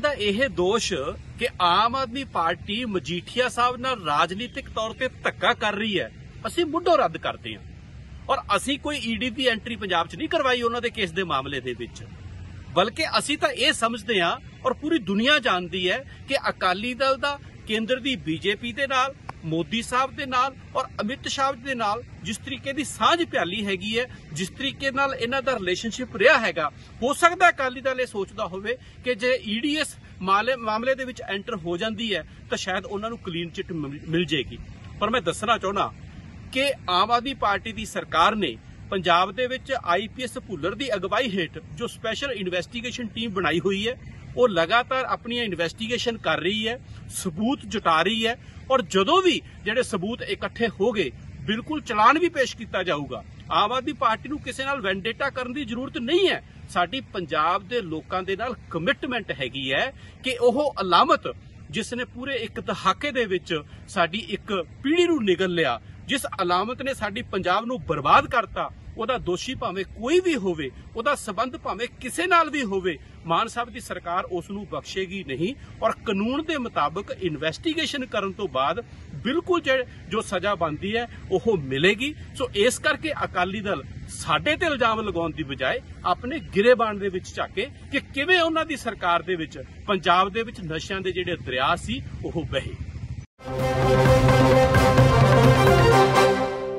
ਦਾ ਇਹ ਦੋਸ਼ ਕਿ ਆਮ ਆਦਮੀ ਪਾਰਟੀ ਮਜੀਠੀਆ ਸਾਹਿਬ ਨਾਲ ਰਾਜਨੀਤਿਕ ਤੌਰ ਤੇ ਧੱਕਾ ਕਰ ਰਹੀ ਹੈ, ਅਸੀਂ ਮੁੱਢੋਂ ਰੱਦ ਕਰਦੇ ਹਾਂ। ਔਰ ਅਸੀਂ ਕੋਈ ਈਡੀ ਦੀ ਐਂਟਰੀ ਪੰਜਾਬ 'ਚ ਨਹੀਂ ਕਰਵਾਈ ਉਹਨਾਂ ਦੇ ਕੇਸ ਦੇ ਮਾਮਲੇ ਦੇ ਵਿੱਚ, ਬਲਕਿ ਅਸੀਂ ਤਾਂ ਇਹ ਸਮਝਦੇ ਹਾਂ ਔਰ ਪੂਰੀ ਦੁਨੀਆ ਜਾਣਦੀ ਹੈ ਕਿ ਅਕਾਲੀ ਦਲ ਦਾ ਕੇਂਦਰ ਦੀ ਬੀਜੇਪੀ ਦੇ ਨਾਲ, ਮੋਦੀ ਸਾਹਿਬ ਦੇ ਨਾਲ ਔਰ ਅਮਿਤ ਸ਼ਾਹ ਦੇ ਨਾਲ ਜਿਸ ਤਰੀਕੇ ਦੀ ਸਾਂਝ ਪਿਆਲੀ ਹੈਗੀ ਹੈ, ਜਿਸ ਤਰੀਕੇ ਨਾਲ ਇਹਨਾਂ ਦਾ ਰਿਲੇਸ਼ਨਸ਼ਿਪ ਰਿਹਾ ਹੈਗਾ, ਹੋ ਸਕਦਾ ਅਕਾਲੀ ਦਲ ਇਹ ਸੋਚਦਾ ਹੋਵੇ ਕਿ ਜੇ ਈਡੀਐਸ ਮਾਮਲੇ ਦੇ ਵਿੱਚ ਐਂਟਰ ਹੋ ਜਾਂਦੀ ਹੈ ਤਾਂ ਸ਼ਾਇਦ ਉਹਨਾਂ ਨੂੰ ਕਲੀਨ ਚਿੱਟ ਮਿਲ ਜਾਏਗੀ। ਪਰ ਮੈਂ ਦੱਸਣਾ ਚਾਹੁੰਦਾ ਕਿ ਆਮ ਆਦਮੀ ਪਾਰਟੀ ਦੀ ਸਰਕਾਰ ਨੇ ਪੰਜਾਬ ਦੇ ਵਿੱਚ ਆਈਪੀਐਸ ਭੁੱਲਰ ਦੀ ਅਗਵਾਈ ਹੇਠ ਜੋ ਸਪੈਸ਼ਲ ਇਨਵੈਸਟੀਗੇਸ਼ਨ ਟੀਮ ਬਣਾਈ ਹੋਈ ਹੈ, ਉਹ ਲਗਾਤਾਰ ਆਪਣੀਆਂ ਇਨਵੈਸਟੀਗੇਸ਼ਨ ਕਰ ਰਹੀ ਹੈ, ਸਬੂਤ ਜੁਟਾ ਰਹੀ ਹੈ ਔਰ ਜਦੋਂ ਵੀ ਜਿਹੜੇ ਸਬੂਤ ਇਕੱਠੇ ਹੋ ਗਏ ਬਿਲਕੁਲ ਚਲਾਨ ਵੀ ਪੇਸ਼ ਕੀਤਾ ਜਾਊਗਾ। ਆਮ ਆਦਮੀ ਪਾਰਟੀ ਨੂੰ ਕਿਸੇ ਨਾਲ ਵੈਂਡੇਟਾ ਕਰਨ ਦੀ ਜ਼ਰੂਰਤ ਨਹੀਂ ਹੈ। ਸਾਡੀ ਪੰਜਾਬ ਦੇ ਲੋਕਾਂ ਦੇ ਨਾਲ ਕਮਿਟਮੈਂਟ ਹੈਗੀ ਹੈ ਕਿ ਉਹ ਅਲਾਮਤ ਜਿਸ ਨੇ ਪੂਰੇ ਇੱਕ ਦਹਾਕੇ ਦੇ ਵਿੱਚ ਸਾਡੀ ਇੱਕ ਪੀੜ੍ਹੀ ਨੂੰ ਨਿਗਲ ਲਿਆ, ਜਿਸ ਅਲਾਮਤ ਨੇ ਸਾਡੀ ਪੰਜਾਬ ਨੂੰ ਬਰਬਾਦ ਕਰਤਾ, ਉਹਦਾ ਦੋਸ਼ੀ ਭਾਵੇਂ ਕੋਈ ਵੀ ਹੋਵੇ, ਉਹਦਾ ਸਬੰਧ ਭਾਵੇਂ ਕਿਸੇ ਨਾਲ ਵੀ ਹੋਵੇ, ਮਾਨ ਸਾਹਿਬ ਦੀ ਸਰਕਾਰ ਉਸ ਨੂੰ ਬਖਸ਼ੇਗੀ ਨਹੀਂ ਔਰ ਕਾਨੂੰਨ ਦੇ ਮੁਤਾਬਕ ਇਨਵੈਸਟੀਗੇਸ਼ਨ ਕਰਨ ਤੋਂ ਬਾਅਦ ਬਿਲਕੁਲ ਜੋ ਸਜ਼ਾ ਬਣਦੀ ਹੈ ਉਹ ਮਿਲੇਗੀ। ਸੋ ਇਸ ਕਰਕੇ ਅਕਾਲੀ ਦਲ ਸਾਡੇ ਤੇ ਇਲਜ਼ਾਮ ਲਗਾਉਣ ਦੀ ਬਜਾਏ ਆਪਣੇ ਗਿਰੇਬਾਨ ਦੇ ਵਿੱਚ ਝਾਕੇ ਕਿ ਕਿਵੇਂ ਉਹਨਾਂ ਦੀ ਸਰਕਾਰ ਦੇ ਵਿੱਚ ਪੰਜਾਬ ਦੇ ਵਿੱਚ ਨਸ਼ਿਆਂ ਦੇ ਜਿਹੜੇ ਦਰਿਆ ਸੀ ਉਹ ਵਹੇ।